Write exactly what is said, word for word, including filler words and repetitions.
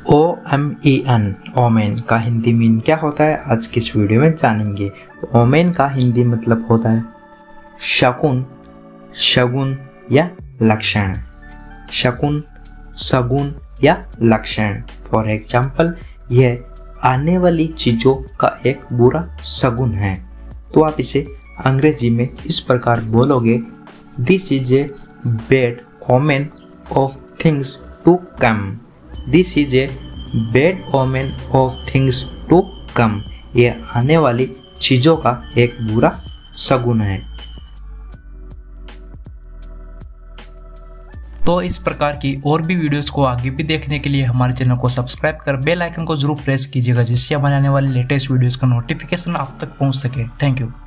ओ M E N omen का Hindi mean क्या होता है आज की इस वीडियो में जानेंगे। तो ओमेन का हिंदी मतलब होता है शकुन, शगुन या लक्षण। शकुन, सगुन या लक्षण। फॉर एग्जाम्पल, यह आने वाली चीजों का एक बुरा सगुन है। तो आप इसे अंग्रेजी में इस प्रकार बोलोगे, this is a bad omen of things to come. This is a bad omen of things to come. यह आने वाली चीजों का एक बुरा सगुन है। तो इस प्रकार की और भी वीडियोस को आगे भी देखने के लिए हमारे चैनल को सब्सक्राइब कर बेल आइकन को जरूर प्रेस कीजिएगा, जिससे हमारे आने वाले लेटेस्ट वीडियोस का नोटिफिकेशन आप तक पहुंच सके। Thank you.